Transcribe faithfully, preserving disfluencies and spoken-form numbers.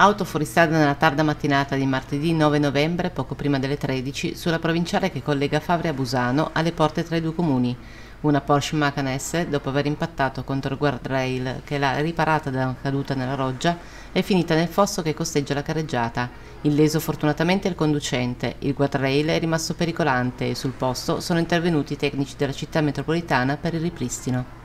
Auto fuoristrada nella tarda mattinata di martedì nove novembre, poco prima delle tredici, sulla provinciale che collega Favre a Busano, alle porte tra i due comuni. Una Porsche Macan S, dopo aver impattato contro il guardrail che l'ha riparata da una caduta nella roggia, è finita nel fosso che costeggia la carreggiata. Illeso fortunatamente il conducente. Il guardrail è rimasto pericolante e sul posto sono intervenuti i tecnici della città metropolitana per il ripristino.